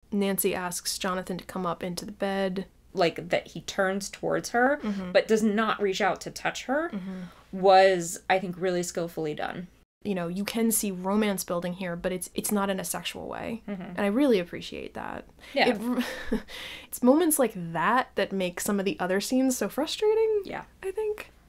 Nancy asks Jonathan to come up into the bed. Like, that he turns towards her, but does not reach out to touch her, was, I think, really skillfully done. You know, you can see romance building here, but it's not in a sexual way. And I really appreciate that. Yeah. It's moments like that that make some of the other scenes so frustrating, Yeah. I think.